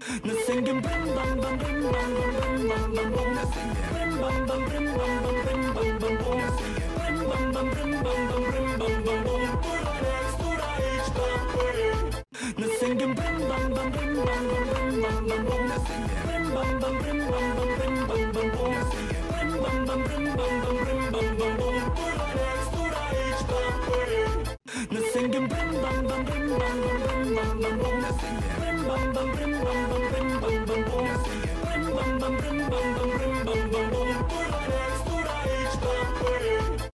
Now singing brim bam bam brim bam bam brim bam bam boom. Brim bam bam brim bam bam brim bam bam boom. Brim bam bam brim bam bam brim